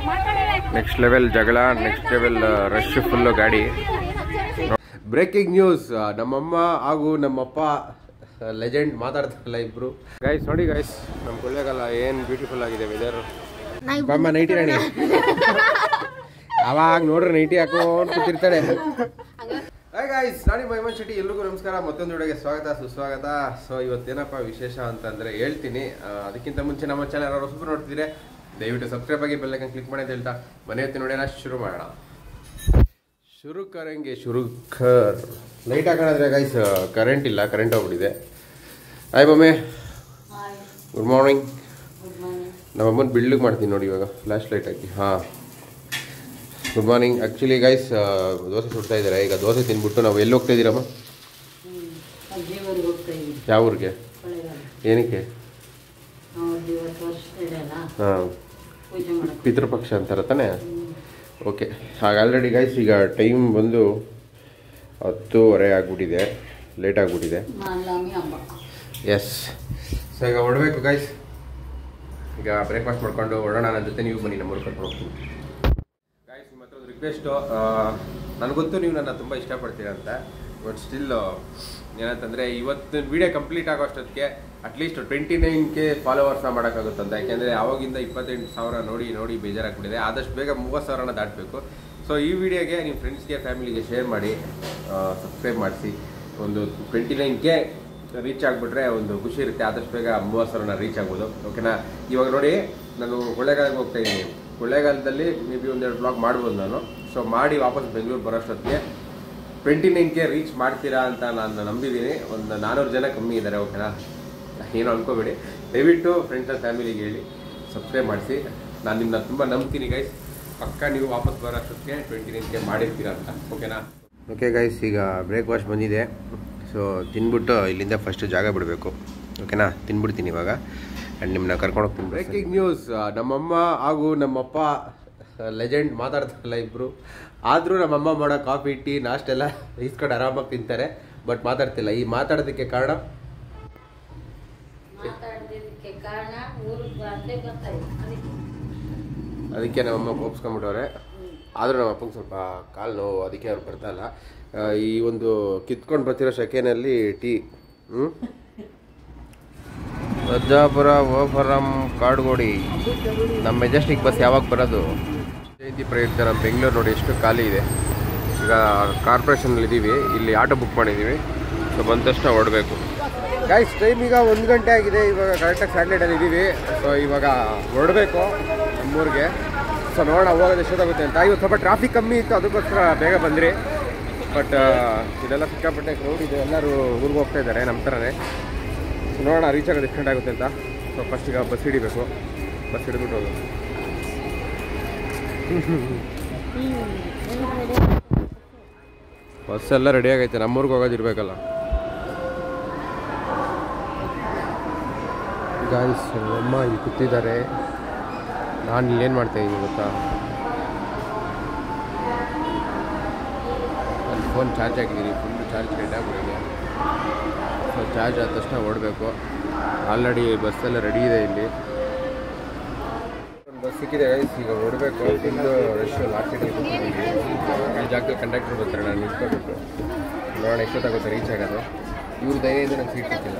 Next level ಜಗಳ, next level rush full ಗಾಡಿ. Breaking news, ನಮ್ಮಮ್ಮ ಹಾಗೂ ನಮ್ಮಪ್ಪ ಲೆಜೆಂಡ್ ಮಾತಾಡ್ತಾರಲ್ಲ ಇಬ್ರು. ಗೈಸ್ ನೋಡಿ ಗೈಸ್, ನಮ್ಮ ಕೊಳ್ಳೇಗಾಲ ಏನು ಬ್ಯೂಟಿಫುಲ್ ಆಗಿದೆ ವೆದರ್. ಬಮ್ಮ ನೈಟಿ ರಾಣಿ ಅವಾಗ ನೋಡ್ರಿ ನೈಟಿ ಹಾಕೊಂಡು ಕೂತಿರ್ತಾಳೆ. ಹಾಯ್ ಗೈಸ್, ನಾನು ಮೈಮನ್ ಶೆಟ್ಟಿ. ಎಲ್ರಿಗೂ ನಮಸ್ಕಾರ, ಮತ್ತೊಂದು ವಿಡಿಯೋಗೆ ಸ್ವಾಗತ ಸುಸ್ವಾಗತ. ಸೊ ಇವತ್ತೇನಪ್ಪ ವಿಶೇಷ ಅಂತಂದರೆ ಹೇಳ್ತೀನಿ. ಅದಕ್ಕಿಂತ ಮುಂಚೆ ನಮ್ಮ ಚಾನಲ್ ಯಾರು ಹೊಸಬ್ರು ನೋಡ್ತಿದ್ರೆ ದಯವಿಟ್ಟು ಸಬ್ಸ್ಕ್ರೈಬ್ ಆಗಿ ಬೆಲ್ ಐಕಾನ್ ಕ್ಲಿಕ್ ಮಾಡಿ ಅಂತ ಹೇಳ್ತಾ ಮನೆ ಹೊತ್ತಿ ನೋಡೋಣ, ಶುರು ಮಾಡೋಣ. ಶುರು ಕರಂಗೆ ಶುರು ಖರ್. ಲೈಟ್ ಹಾಕೋಣ ಗೈಸ್, ಕರೆಂಟ್ ಇಲ್ಲ, ಕರೆಂಟ್ ಹೋಗ್ಬಿಟ್ಟಿದೆ. Hi mummy, good morning. ನಮ್ಮ ಅಮ್ಮನ ಬಿಲ್ಡಿಗೆ ಮಾಡ್ತೀನಿ ನೋಡಿ ಇವಾಗ, ಫ್ಲ್ಯಾಶ್ ಲೈಟ್ ಹಾಕಿ. ಹಾಂ, good morning. Actually guys dosa ಸುಡ್ತಾ ಇದ್ದಾರೆ. ಈಗ ದೋಸೆ ತಿಂದ್ಬಿಟ್ಟು ನಾವು ಎಲ್ಲಿ ಹೋಗ್ತಾ ಇದ್ದೀರಮ್ಮ? ಯಾವ ಊರಿಗೆ? ಏನಕ್ಕೆ? ಹಾಂ, ಪಿತೃಪಕ್ಷ ಅಂತಾರ ತಾನೆ. ಓಕೆ, ಹಾಗೆ ಆಲ್ರೆಡಿ ಗೈಸ್ ಈಗ ಟೈಮ್ ಬಂದು 10:30 ಆಗಿಬಿಟ್ಟಿದೆ, ಲೇಟ್ ಆಗಿಬಿಟ್ಟಿದೆ. ಎಸ್, ಸೊ ಈಗ ಹೊರಡಬೇಕು ಗೈಸ್. ಈಗ ಬ್ರೇಕ್ಫಾಸ್ಟ್ ಮಾಡ್ಕೊಂಡು ಹೊರಡೋಣ. ನನ್ನ ಜೊತೆ ನೀವು ಬನ್ನಿ, ನಮ್ಮ ಊರು ಕರ್ಕೊಂಡು ಹೋಗ್ತೀನಿ. ಗೈಸ್, ನಿಮ್ಮ ಹತ್ರ ಒಂದು ರಿಕ್ವೆಸ್ಟು. ನನಗೊತ್ತು ನೀವು ನನ್ನ ತುಂಬ ಇಷ್ಟಪಡ್ತೀರ ಅಂತ, ಬಟ್ ಸ್ಟಿಲ್ ಏನಂತಂದರೆ ಇವತ್ತು ವಿಡಿಯೋ ಕಂಪ್ಲೀಟ್ ಆಗೋ ಅಷ್ಟೊತ್ತಿಗೆ ಅಟ್ಲೀಸ್ಟ್ 29K ಫಾಲೋವರ್ಸ್ನ ಮಾಡೋಕ್ಕಾಗುತ್ತಂತ. ಯಾಕೆಂದರೆ ಆವಾಗಿಂದ 28,000 ನೋಡಿ ಬೇಜಾರಾಗ್ಬಿಟ್ಟಿದೆ. ಆದಷ್ಟು ಬೇಗ 30,000ನ ದಾಟಬೇಕು. ಸೊ ಈ ವಿಡಿಯೋಗೆ ನಿಮ್ಮ ಫ್ರೆಂಡ್ಸ್ಗೆ, ಫ್ಯಾಮಿಲಿಗೆ ಶೇರ್ ಮಾಡಿ, ಸಬ್ಸ್ಕ್ರೈಬ್ ಮಾಡಿಸಿ. ಒಂದು 29K ರೀಚ್ ಆಗಿಬಿಟ್ರೆ ಒಂದು ಖುಷಿ ಇರುತ್ತೆ. ಆದಷ್ಟು ಬೇಗ 30,000ನ ರೀಚ್ ಆಗ್ಬೋದು. ಓಕೆನಾ? ಇವಾಗ ನೋಡಿ, ನಾನು ಕೊಳ್ಳೇಗಾಲಕ್ಕೆ ಹೋಗ್ತಾ ಇದ್ದೀನಿ. ಕೊಳ್ಳೇಗಾಲದಲ್ಲಿ ಮೇ ಬಿ ಒಂದೆರಡು ಬ್ಲಾಗ್ ಮಾಡ್ಬೋದು ನಾನು. ಸೊ ಮಾಡಿ ವಾಪಸ್ ಬೆಂಗಳೂರು ಬರೋಷ್ಟೊತ್ತಿಗೆ 29K ರೀಚ್ ಮಾಡ್ತೀರಾ ಅಂತ ನಾನು ನಂಬಿದ್ದೀನಿ. ಒಂದು 400 ಜನ ಕಮ್ಮಿ ಇದ್ದಾರೆ. ಓಕೆನಾ? ಏನು ಅನ್ಕೋಬೇಡಿ. ದಯವಿಟ್ಟು ಫ್ರೆಂಡ್ಸ್ ಆ್ಯಂಡ್ ಫ್ಯಾಮಿಲಿಗೆ ಹೇಳಿ ಸಬ್ಸ್ಕ್ರೈಬ್ ಮಾಡಿಸಿ. ನಾನು ನಿಮ್ಮನ್ನ ತುಂಬ ನಂಬ್ತೀನಿ ಗೈಸ್. ಪಕ್ಕ ನೀವು ವಾಪಸ್ ಬರೋಷ್ಟೊತ್ತಿಗೆ 29K ಮಾಡಿರ್ತೀರಾ ಅಂತ. ಓಕೆನಾ? ಓಕೆ ಗೈಸ್, ಈಗ ಬ್ರೇಕ್ಫಾಸ್ಟ್ ಬಂದಿದೆ. ಸೊ ತಿನ್ಬಿಟ್ಟು ಇಲ್ಲಿಂದ ಫಸ್ಟ್ ಜಾಗ ಬಿಡಬೇಕು. ಓಕೆನಾ? ತಿನ್ಬಿಡ್ತೀನಿ ಇವಾಗ ಆ್ಯಂಡ್ ನಿಮ್ಮನ್ನ ಕರ್ಕೊಂಡು ಹೋಗ್ತೀನಿ. ಬ್ರೇಕಿಂಗ್ ನ್ಯೂಸ್, ನಮ್ಮಮ್ಮ ಹಾಗೂ ನಮ್ಮಪ್ಪ ಲೆಜೆಂಡ್ ಮಾತಾಡ್ತಾರಲ್ಲ ಇಬ್ಬರು. ಆದರೂ ನಮ್ಮಮ್ಮ ಮಾಡೋ ಕಾಫಿ, ಟೀ, ನಾಷ್ಟೆಲ್ಲ ಇಸ್ಕೊಂಡು ಆರಾಮಾಗಿ ತಿಂತಾರೆ. ಬಟ್ ಮಾತಾಡ್ತಿಲ್ಲ. ಈ ಮಾತಾಡೋದಕ್ಕೆ ಕಾರಣ ಅದಕ್ಕೆ ನಮ್ಮಮ್ಮ ಕೋಪಿಸ್ಕೊಂಡ್ಬಿಟ್ಟವ್ರೆ. ಆದರೂ ನಮ್ಮ ಅಪ್ಪಂಗೆ ಸ್ವಲ್ಪ ಕಾಲು ನೋವು, ಅದಕ್ಕೆ ಅವ್ರು ಬರ್ತಾಯಿಲ್ಲ. ಈ ಒಂದು ಕಿತ್ಕೊಂಡು ಬರ್ತಿರೋ ಶೆಕೆನಲ್ಲಿ ಟೀ. ಅಜ್ಜಾಪುರ ಓಫರಂ ಕಾಡ್ಗೋಡಿ. ನಮ್ಮ ಮೆಜೆಸ್ಟಿಕ್ ಬಸ್ ಯಾವಾಗ ಬರೋದು? ಜಯಂತಿ ಪ್ರಯುಕ್ತ ನಮ್ಮ ಬೆಂಗಳೂರು ನೋಡಿ ಎಷ್ಟು ಖಾಲಿ ಇದೆ. ಈಗ ಕಾರ್ಪೊರೇಷನಲ್ಲಿ ಇದ್ದೀವಿ, ಇಲ್ಲಿ ಆಟೋ ಬುಕ್ ಮಾಡಿದ್ದೀವಿ. ಸೊ ಬಂದ ತಕ್ಷಣ ಹೊರಡಬೇಕು ಗೈಸ್. ಟೈಮ್ ಈಗ 1 ಗಂಟೆ ಆಗಿದೆ. ಇವಾಗ ಕರೆಕ್ಟಾಗಿ ಸ್ಯಾಟರ್ಡೇಲಿ ಇದ್ದೀವಿ. ಸೊ ಇವಾಗ ಹೊರಡಬೇಕು ನಮ್ಮೂರಿಗೆ. ಸೊ ನೋಡೋಣ ಹೋಗೋದು ಎಷ್ಟೊತ್ತಾಗುತ್ತೆ ಅಂತ. ಇವತ್ತು ಸ್ವಲ್ಪ ಟ್ರಾಫಿಕ್ ಕಮ್ಮಿ ಇತ್ತು, ಅದಕ್ಕೋಸ್ಕರ ಬೇಗ ಬಂದ್ರಿ. ಬಟ್ ಇದೆಲ್ಲ ಸಿಕ್ಕಾಪಟ್ಟೆ ಕ್ರೌಡ್ ಇದೆ. ಎಲ್ಲರೂ ಊರಿಗೆ ಹೋಗ್ತಾ ಇದ್ದಾರೆ ನಮ್ಮ ಥರನೇ. ಸೊ ನೋಡೋಣ ರೀಚ್ ಆಗೋದು ಎಷ್ಟು ಗಂಟೆ ಆಗುತ್ತೆ ಅಂತ. ಸೊ ಫಸ್ಟ್ ಈಗ ಬಸ್ ಹಿಡಿಬೇಕು. ಬಸ್ ಹಿಡಿದ್ಬಿಟ್ಟು ಹೋಗೋದು. ಬಸ್ ಎಲ್ಲ ರೆಡಿ ಆಗೈತೆ. ನಮ್ಮೂರಿಗೆ ಹೋಗೋದಿರ್ಬೇಕಲ್ಲ ಗಾಯ್ಸ್. ಅಮ್ಮ ಇಲ್ಲಿ ಕೂತಿದ್ದಾರೆ. ನಾನು ಇಲ್ಲೇನು ಮಾಡ್ತಾಯಿದ್ದೀನಿ ಗೊತ್ತಾ? ನನ್ನ ಫೋನ್ ಚಾರ್ಜ್ ಆಗಿದ್ದೀನಿ. ಫುಲ್ಲು ಚಾರ್ಜ್ ರೆಡಿ ಆಗಿಬಿಟ್ಟಿದೆ. ಸೊ ಚಾರ್ಜ್ ಆದ ತಕ್ಷಣ ಓಡಬೇಕು. ಆಲ್ರೆಡಿ ಬಸ್ಸೆಲ್ಲ ರೆಡಿ ಇದೆ. ಇಲ್ಲಿ ಒಂದು ಬಸ್ ಸಿಕ್ಕಿದೆ ಗೈಸ್. ಈಗ ಹೊರಡಬೇಕು. Full rush. ಲಾಸ್ಟ್ ಸೀಟಿಗೆ ಕೂತಿದ್ದೀವಿ. ಈ ಜಾಗದಲ್ಲಿ ಕಂಡಕ್ಟರ್ ಬರ್ತಾರೆ. ನಾನು ನಿಂತ್ಕೊಬೇಕು. ನೋಡೋಣ ಎಷ್ಟೊತ್ತಾಗುತ್ತೆ ರೀಚ್ ಆಗೋದು. ಇವ್ರ ದಯೆಯಿಂದ ನಂಗೆ ಸೀಟ್ ಸಿಕ್ಕಿಲ್ಲ.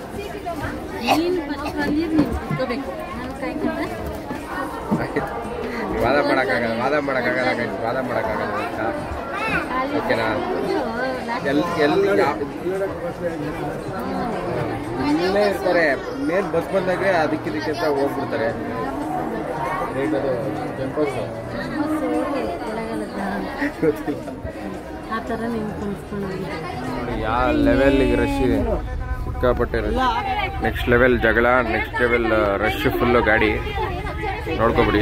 ವಾದ ಮಾಡೋಕ್ಕಾಗಲ್ಲ ಗೈಸ್, ವಾದ ಮಾಡೋಕ್ಕಾಗಲ್ಲ. ಓಕೆನಾ? ಇಲ್ಲೇ ಇರ್ತಾರೆ. ಮೇನ್ ಬಸ್ ಬಂದಾಗೆ ಅದಕ್ಕಿದಕ್ಕೆ ಅಂತ ಹೋಗ್ಬಿಡ್ತಾರೆ. ರೇಟ್ ಅದು ಟೆಂಪಲ್ಸ್ ನೋಡಿ ಯಾವ ಲೆವೆಲ್ಗೆ ರಶ್ ಇದೆ. ಸಿಕ್ಕಾಪಟ್ಟೆ ರಶ್. ನೆಕ್ಸ್ಟ್ ಲೆವೆಲ್ ಜಗಳ, ನೆಕ್ಸ್ಟ್ ಲೆವೆಲ್ ರಶ್ ಫುಲ್ಲು ಗಾಡಿ. ನೋಡ್ಕೊಬಿಡಿ.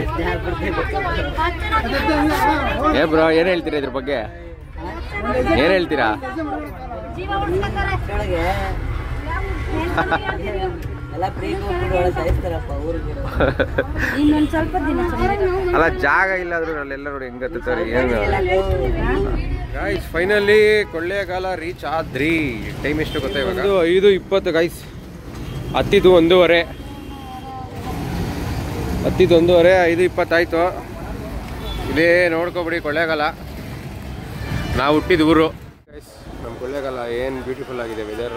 ಏ ಬ್ರೋ, ಏನು ಹೇಳ್ತೀರಾ ಇದ್ರ ಬಗ್ಗೆ? ಏನು ಹೇಳ್ತೀರಾ? ಅಲ್ಲ ಜಾಗ ಇಲ್ಲ ಆದ್ರೂ ಅಲ್ಲೆಲ್ಲ ನೋಡಿ ಹೆಂಗತ್ತಾರೆ. ಏನು ಗೈಸ್, ಫೈನಲಿ ಕೊಳ್ಳೇಗಾಲ ರೀಚ್ ಆದ್ರಿ. ಟೈಮ್ ಎಷ್ಟು ಗೊತ್ತಾ ಇವಾಗ? 5:20 ಗೈಸ್. ಹತ್ತಿದ್ದು 1:30. 5:20 ಆಯಿತು. ಇದೇ ನೋಡ್ಕೊಬಿಡಿ ಕೊಳ್ಳೇಗಾಲ. ನಾವು ಹುಟ್ಟಿದ ಊರು ನಮ್ಮ ಕೊಳ್ಳೇಗಾಲ. ಏನು ಬ್ಯೂಟಿಫುಲ್ ಆಗಿದೆ ವೆದರು,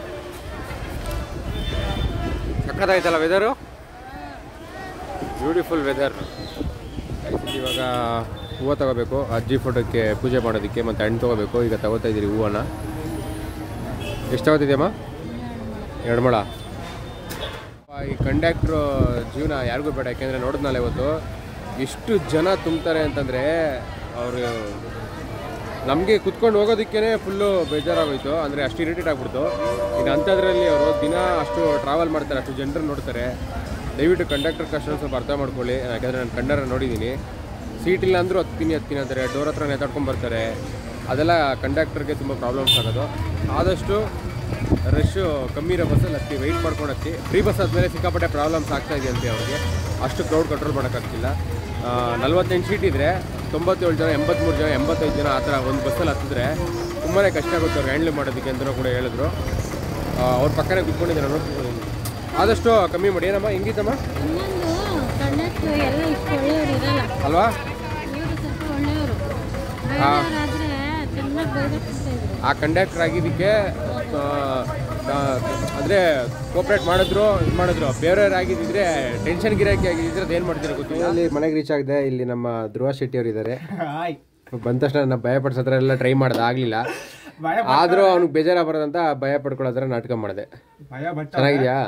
ಸಕ್ಕತ್ತಾಯ್ತಲ್ಲ ವೆದರು, ಬ್ಯೂಟಿಫುಲ್ ವೆದರ್. ಇವಾಗ ಹೂವು ತಗೋಬೇಕು ಅಜ್ಜಿ ಫೋಟೋಕ್ಕೆ ಪೂಜೆ ಮಾಡೋದಕ್ಕೆ, ಮತ್ತು ಹಣ್ಣು ತೊಗೋಬೇಕು. ಈಗ ತಗೋತಾ ಇದ್ದೀರಿ ಹೂವನ್ನ. ಎಷ್ಟು ತಗೋತಿದ್ಯಮ್ಮ? 2 ಮೊಳ. ಈ ಕಂಡಕ್ಟ್ರು ಜೀವನ ಯಾರಿಗೂ ಬೇಡ. ಯಾಕೆಂದರೆ ನೋಡಿದ್ನಲ್ಲ ಇವತ್ತು ಎಷ್ಟು ಜನ ತುಂಬ್ತಾರೆ ಅಂತಂದರೆ, ಅವರು ನಮಗೆ ಕುತ್ಕೊಂಡು ಹೋಗೋದಕ್ಕೇ ಫುಲ್ಲು ಬೇಜಾರಾಗೋಯ್ತು. ಅಂದರೆ ಅಷ್ಟು ಇರಿಟೇಟ್ ಆಗಿಬಿಡ್ತು. ಇನ್ನು ಅಂಥದ್ರಲ್ಲಿ ಅವರು ದಿನ ಅಷ್ಟು ಟ್ರಾವೆಲ್ ಮಾಡ್ತಾರೆ, ಅಷ್ಟು ಜನರು ನೋಡ್ತಾರೆ. ದಯವಿಟ್ಟು ಕಂಡಕ್ಟರ್ ಕಷ್ಟ ಸ್ವಲ್ಪ ಅರ್ಥ ಮಾಡ್ಕೊಳ್ಳಿ. ಯಾಕಂದರೆ ನಾನು ಕಂಡಕ್ಟರ್ ನೋಡಿದ್ದೀನಿ, ಸೀಟ್ ಇಲ್ಲ ಅಂದರೂ ಹತ್ತೀನಿ ಅಂತಾರೆ, ಡೋರ್ ಹತ್ರ ನೇತಾಡ್ಕೊಂಡು ಬರ್ತಾರೆ. ಅದೆಲ್ಲ ಕಂಡಕ್ಟರ್ಗೆ ತುಂಬ ಪ್ರಾಬ್ಲಮ್ಸ್ ಆಗೋದು. ಆದಷ್ಟು ರಶ್ಶು ಕಮ್ಮಿ ಇರೋ ಬಸ್ಸಲ್ಲಿ ಹತ್ತಿ, ವೆಯ್ಟ್ ಮಾಡ್ಕೊಂಡು ಹತ್ತಿ. ಫ್ರೀ ಬಸ್ ಆದಮೇಲೆ ಸಿಕ್ಕಾಪಟ್ಟೆ ಪ್ರಾಬ್ಲಮ್ಸ್ ಆಗ್ತಾಯಿದೆ ಅಂತೆ ಅವ್ರಿಗೆ. ಅಷ್ಟು ಕ್ರೌಡ್ ಕಂಟ್ರೋಲ್ ಮಾಡೋಕ್ಕಾಗ್ತಿಲ್ಲ. 48 ಸೀಟ್ ಇದ್ದರೆ 97 ಜನ, 83 ಜನ, 85 ಜನ ಆ ಥರ ಒಂದು ಬಸ್ಸಲ್ಲಿ ಹತ್ತಿದ್ರೆ ತುಂಬಾ ಕಷ್ಟ ಆಗುತ್ತೆ ಅವ್ರು ಹ್ಯಾಂಡ್ಲ್ ಮಾಡೋದಕ್ಕೆ ಅಂತಲೂ ಕೂಡ ಹೇಳಿದ್ರು. ಅವ್ರ ಪಕ್ಕನೇ ಕುತ್ಕೊಂಡಿದ್ದಾರೆ ನೋಡಿ. ಆದಷ್ಟು ಕಮ್ಮಿ ಮಾಡಿ. ಏನಮ್ಮ ಹೆಂಗಿತ್ತಮ್ಮ ಅಲ್ವಾ? ಆ ಕಂಡಕ್ಟರ್ ಆಗಿದ್ದಕ್ಕೆ ಅಂದರೆ ಕೋಪ್ರೇಟ್ ಮಾಡಿದ್ರು, ಇದು ಮಾಡಿದ್ರು. ಬೇರೆಯವ್ರು ಆಗಿದ್ದಿದ್ರೆ ಟೆನ್ಷನ್ ಗಿರಾಕಿ ಆಗಿದ್ದರೆ ಅದು ಏನು ಮಾಡ್ತೀರ ಗೊತ್ತಿಲ್ಲ. ಅಲ್ಲಿ ಮನೆಗೆ ರೀಚ್ ಆಗಿದೆ. ಇಲ್ಲಿ ನಮ್ಮ ಧ್ರುವ ಶೆಟ್ಟಿ ಅವರು ಇದ್ದಾರೆ. ಬಂದ ತಕ್ಷಣ ನಾನು ಭಯ ಪಡಿಸೋದ್ರ ಎಲ್ಲ ಟ್ರೈ ಮಾಡ್ದೆ, ಆಗಲಿಲ್ಲ. ಆದರೂ ಅವ್ನಿಗೆ ಬೇಜಾರ ಬರೋದಂತ ಭಯ ಪಡ್ಕೊಳ್ಳೋದ್ರ ನಾಟಕ ಮಾಡಿದೆ. ಚೆನ್ನಾಗಿದ್ಯಾ?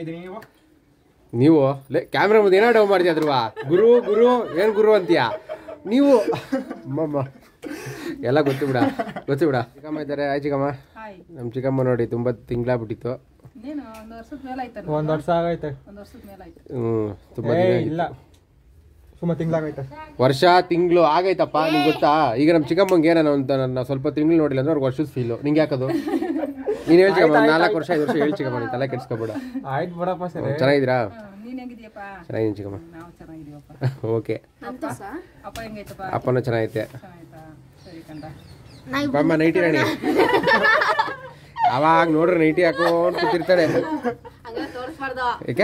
ನೀವು ಕ್ಯಾಮ್ರಾ ಮುಂದೆ ಏನೋ ಡೌ ಮಾಡ್ತೀಯ ಧ್ರುವ? ಗುರು ಗುರು ಏನು ಗುರು ಅಂತೀಯಾ ನೀವು? ಅಮ್ಮಮ್ಮ ಎಲ್ಲ ಗೊತ್ತು ಬಿಡ. ಚಿಕ್ಕಮ್ಮ ಇದ್ದಾರೆ. ಆಯ್ ಚಿಕ್ಕಮ್ಮ. ನಮ್ಮ ಚಿಕ್ಕಮ್ಮ ನೋಡಿ ತುಂಬ ತಿಂಗಳಾಗ್ಬಿಟ್ಟಿತ್ತು. ಒಂದು ವರ್ಷ ಆಗೈತೆ. ತುಂಬ ಇಲ್ಲ, ಸುಮ್ಮ ತಿಂಗಳಾಗೈತೆ. ವರ್ಷ ತಿಂಗಳು ಆಗೈತಪ್ಪ. ನಿಂಗೆ ಗೊತ್ತಾ? ಈಗ ನಮ್ಮ ಚಿಕ್ಕಮ್ಮಂಗೆ ಏನೋ ಅಂತ ನಾನು ಸ್ವಲ್ಪ ತಿಂಗಳು ನೋಡಿಲ್ಲ ಅಂದ್ರೆ ಅವ್ರಿಗೆ ವರ್ಷದ ಫೀಲು. ನಿಂಗೆ ಯಾಕದು? ನೀನು ಹೇಳಿ ಚಿಕ್ಕಮ್ಮ. 4 ವರ್ಷ 5 ವರ್ಷ ಹೇಳಿ ಚಿಕ್ಕಮ್ಮ, ನೀನು ತಲೆ ಕೆಡ್ಸ್ಕೊಬೇಡ. ಆಯ್ತು ಬಿಡಪ್ಪ. ಸರಿ, ಚೆನ್ನಾಗಿದ್ದೀರಾ? ಚೆನ್ನಾಗಿದ್ದೀನಿ ಚಿಕ್ಕಮ್ಮ. ಓಕೆ, ಅಪ್ಪನೂ ಚೆನ್ನಾಗೈತೆ. ಬಮ್ಮ ನೈಟಿ ರಾಣಿ. ಅವಾಗ ನೋಡ್ರಿ ನೈಟಿ ಹಾಕೊಂಡು ಕೂತಿರ್ತಾಳೆ. ಏಕೆ?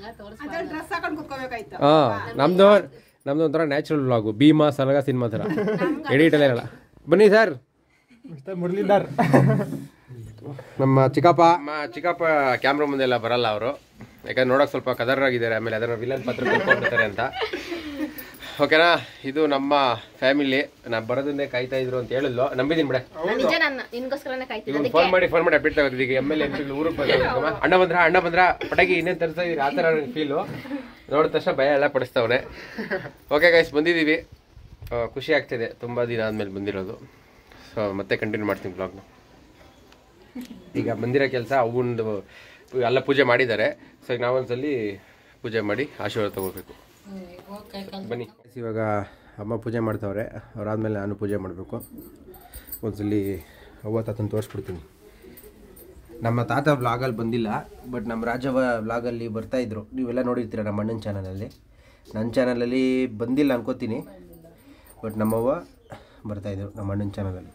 ನಮ್ದು ಒಂಥರ natural vlog. Bheema Salaga cinema ಥರ ಎಡಿಟಲ್ಲೇ ಇರಲ್ಲ. ಬನ್ನಿ ಸರ್. ಮುರಳೀಧರ್ ನಮ್ಮ ಚಿಕ್ಕಪ್ಪ ಕ್ಯಾಮ್ರಾ ಮುಂದೆ ಎಲ್ಲ ಬರಲ್ಲ ಅವರು, ಯಾಕಂದ್ರೆ ನೋಡೋಕೆ ಸ್ವಲ್ಪ ಕದರಾಗಿದ್ದಾರೆ. ಆಮೇಲೆ ಅದನ್ನು ವಿಲನ್ ಪಾತ್ರ ಕಲ್ತ್ಕೊಂಡ್ಬಿಡ್ತಾರೆ ಅಂತ. ಓಕೆನಾ? ಇದು ನಮ್ಮ ಫ್ಯಾಮಿಲಿ. ನಾ ಬರೋದನ್ನೇ ಕಾಯ್ತಾ ಇದ್ರು ಅಂತ ಹೇಳಿದ್ಲು. ನಂಬಿದ್ದೀನಿ ಬಿಡ. ಫೋನ್ ಮಾಡಿ ಅಪ್ಡೇಟ್ ತಗೋತಿದ್ದೆ. ಈಗ MLA ಊರಿಗೆ ಬಂದ ಅಣ್ಣ ಬಂದ್ರ ಪಟಾಕಿ ಇನ್ನೇನು ತರಿಸ್ತಾ ಇದೀರಿ ಆ ಥರ ಫೀಲು. ನೋಡಿದ ತಕ್ಷಣ ಭಯ ಎಲ್ಲ ಪಡಿಸ್ತವನೆ. ಓಕೆ ಗೈಸ್, ಬಂದಿದ್ದೀವಿ. ಖುಷಿ ಆಗ್ತಿದೆ, ತುಂಬ ದಿನ ಆದಮೇಲೆ ಬಂದಿರೋದು. ಸೊ ಮತ್ತೆ ಕಂಟಿನ್ಯೂ ಮಾಡ್ತೀನಿ ಬ್ಲಾಗ್ನ. ಈಗ ಬಂದಿರೋ ಕೆಲಸ ಅವನದು ಎಲ್ಲ ಪೂಜೆ ಮಾಡಿದ್ದಾರೆ. ಸೊ ಈಗ ನಾವೊಂದ್ಸಲಿ ಪೂಜೆ ಮಾಡಿ ಆಶೀರ್ವಾದ ತಗೋಬೇಕು. ಬನ್ನಿ. ಇವಾಗ ಅಮ್ಮ ಪೂಜೆ ಮಾಡ್ತಾವ್ರೆ. ಅವರಾದ್ಮೇಲೆ ನಾನು ಪೂಜೆ ಮಾಡಬೇಕು. ಒಂದ್ಸಲಿ ಅವ್ವ ತಾತನ ತೋರಿಸ್ಬಿಡ್ತೀನಿ. ನಮ್ಮ ತಾತ ವ್ಲಾಗಲ್ಲಿ ಬಂದಿಲ್ಲ, ಬಟ್ ನಮ್ಮ ರಾಜವ್ವ ವ್ಲಾಗಲ್ಲಿ ಬರ್ತಾಯಿದ್ರು. ನೀವೆಲ್ಲ ನೋಡಿರ್ತೀರ ನಮ್ಮ ಅಣ್ಣನ ಚಾನಲಲ್ಲಿ. ನನ್ನ ಚಾನಲಲ್ಲಿ ಬಂದಿಲ್ಲ ಅನ್ಕೋತೀನಿ, ಬಟ್ ನಮ್ಮವ್ವ ಬರ್ತಾಯಿದ್ರು ನಮ್ಮ ಅಣ್ಣನ ಚಾನಲಲ್ಲಿ.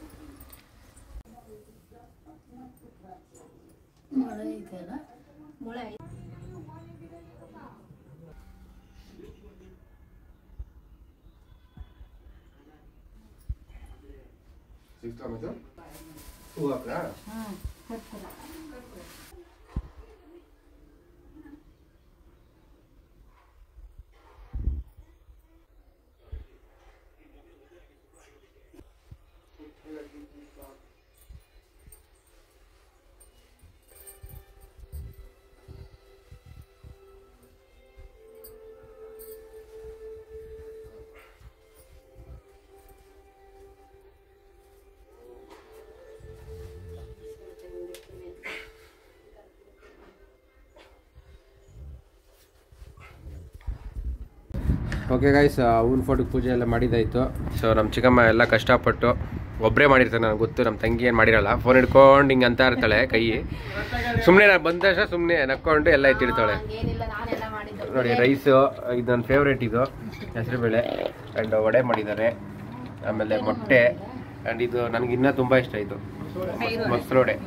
ಓಕೆ ಗೈಸ್, ಅವ್ನ ಫೋಟೋಗೆ ಪೂಜೆ ಎಲ್ಲ ಮಾಡಿದ್ದಾಯಿತು. ಸೊ ನಮ್ಮ ಚಿಕ್ಕಮ್ಮ ಎಲ್ಲ ಕಷ್ಟಪಟ್ಟು ಒಬ್ಬರೇ ಮಾಡಿರ್ತಾರೆ, ನನಗೆ ಗೊತ್ತು. ನಮ್ಮ ತಂಗಿ ಏನು ಮಾಡಿರಲ್ಲ, ಫೋನ್ ಹಿಡ್ಕೊಂಡು ಹಿಂಗೆ ಅಂತ ಇರ್ತಾಳೆ ಕೈ. ಸುಮ್ಮನೆ ನಾನು ಬಂದ ತಕ್ಷಣ ಸುಮ್ಮನೆ ನಕ್ಕೊಂಡು ಎಲ್ಲ ಎತ್ತಿರ್ತಾಳೆ ನೋಡಿ. ರೈಸು ಇದು ನನ್ನ ಫೇವ್ರೇಟ್, ಇದು ಹೆಸರುಬೇಳೆ ಆ್ಯಂಡ್ ವಡೆ ಮಾಡಿದ್ದಾರೆ. ಆಮೇಲೆ ಮೊಟ್ಟೆ ಆ್ಯಂಡ್ ಇದು ನನಗೆ ಇನ್ನೂ ತುಂಬ ಇಷ್ಟ ಆಯಿತು, ಮೊಸರು ವಡೆ.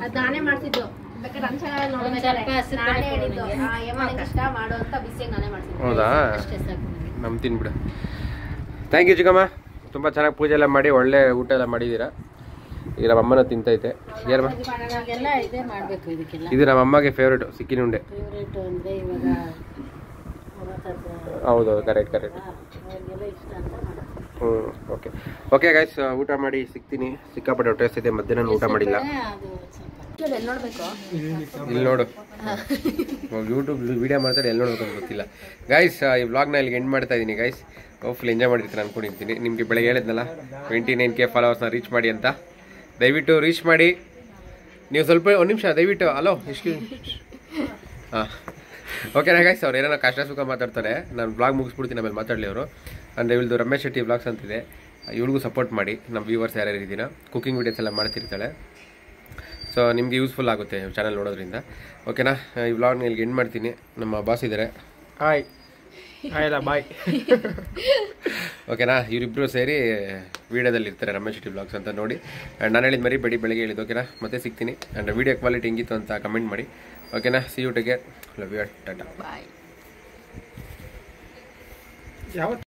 ಹೌದಾ? ನಮ್ ತಿನ್ಬಿಡು. ಥ್ಯಾಂಕ್ ಯು ಚಿಕ್ಕಮ್ಮ, ತುಂಬ ಚೆನ್ನಾಗಿ ಪೂಜೆ ಎಲ್ಲ ಮಾಡಿ ಒಳ್ಳೆ ಊಟ ಎಲ್ಲ ಮಾಡಿದ್ದೀರಾ. ಈಗ ನಮ್ಮ ಅಮ್ಮನ ತಿಂತೈತೆ. ಏನಮ್ಮ ಇದು ನಮ್ಮ ಅಮ್ಮಗೆ ಫೇವ್ರೇಟು ಸಿಕ್ಕಿನ ಉಂಡೆ. ಹೌದು ಕರೆಕ್ಟ್. ಓಕೆ ಓಕೆ ಗೈಸ್, ಊಟ ಮಾಡಿ ಸಿಗ್ತೀನಿ. ಸಿಕ್ಕಾಪಟ್ಟೆ ಹೊಟ್ಟೆ ಹಸಿದೆ, ಮಧ್ಯಾಹ್ನ ಊಟ ಮಾಡಿಲ್ಲ. ಇಲ್ಲಿ ನೋಡು, ಯೂಟ್ಯೂಬ್ ವಿಡಿಯೋ ಮಾಡ್ತಾರೆ, ಎಲ್ಲಿ ನೋಡ್ಬೇಕು ಅಂತ ಗೊತ್ತಿಲ್ಲ ಗೈಸ್. ಈ ವ್ಲಾಗ್ನ ಇಲ್ಲಿಗೆ ಎಂಡ್ ಮಾಡ್ತಾ ಇದ್ದೀನಿ ಗೈಸ್. ಹೋಪ್ಫುಲ್ ಎಂಜಾಯ್ ಮಾಡಿರ್ತೀನಿ ಅನ್ಕೊಂಡಿರ್ತೀನಿ. ನಿಮಗೆ ಬೆಳಗ್ಗೆ ಹೇಳಿದ್ನಲ್ಲ 29K ಫಾಲೋವರ್ಸ್ನ ರೀಚ್ ಮಾಡಿ ಅಂತ. ದಯವಿಟ್ಟು ರೀಚ್ ಮಾಡಿ. ನೀವು ಸ್ವಲ್ಪ ಒಂದು ನಿಮಿಷ ದಯವಿಟ್ಟು ಹಲೋ ಎಷ್ಟು ಹಾಂ ಓಕೆನಾ ಗೈಸ್. ಅವ್ರು ಏನಾರ ಕಷ್ಟ ಸುಖ ಮಾತಾಡ್ತಾರೆ, ನಾನು ಬ್ಲಾಗ್ ಮುಗಿಸ್ಬಿಡ್ತೀನಿ, ಆಮೇಲೆ ಮಾತಾಡಲಿ ಅವರು. ಅಂದರೆ ಇವಳ್ದು ರಮೇಶ್ ಶೆಟ್ಟಿ ಬ್ಲಾಗ್ಸ್ ಅಂತಿದೆ, ಇವ್ರಿಗೂ ಸಪೋರ್ಟ್ ಮಾಡಿ. ನಮ್ಮ ವ್ಯೂವರ್ಸ್ ಯಾರ್ಯಾರು ಇದ್ದೀನ ಕುಕಿಂಗ್ ವೀಡಿಯೋಸ್ ಎಲ್ಲ ಮಾಡ್ತಿರ್ತಾಳೆ. ಸೊ ನಿಮಗೆ ಯೂಸ್ಫುಲ್ ಆಗುತ್ತೆ ಚಾನಲ್ ನೋಡೋದ್ರಿಂದ. ಓಕೆನಾ, ಈ ವ್ಲಾಗ್ನ ಇಲ್ಲಿಗೆ ಎಂಡ್ ಮಾಡ್ತೀನಿ. ನಮ್ಮ ಬಾಸ್ ಇದ್ದಾರೆ, ಹಾಯ್ ಹಾಯ್ ಬಾಯ್. ಓಕೆನಾ, ಇವರಿಬ್ಬರು ಸೇರಿ ವೀಡಿಯೋದಲ್ಲಿ ಇರ್ತಾರೆ, ರಮೇಶ್ ಶೆಟ್ಟಿ ಬ್ಲಾಗ್ಸ್ ಅಂತ ನೋಡಿ. ಆ್ಯಂಡ್ ನಾನು ಹೇಳಿದ ಮರಿ ಬೆಳಿಗ್ಗೆ ಹೇಳಿದ್ದು. ಓಕೆನಾ, ಮತ್ತೆ ಸಿಗ್ತೀನಿ. ಆ್ಯಂಡ್ ವಿಡಿಯೋ ಕ್ವಾಲಿಟಿ ಹೆಂಗಿತ್ತು ಅಂತ ಕಮೆಂಟ್ ಮಾಡಿ. ಓಕೆನಾ, see you take care, love you, tata bye.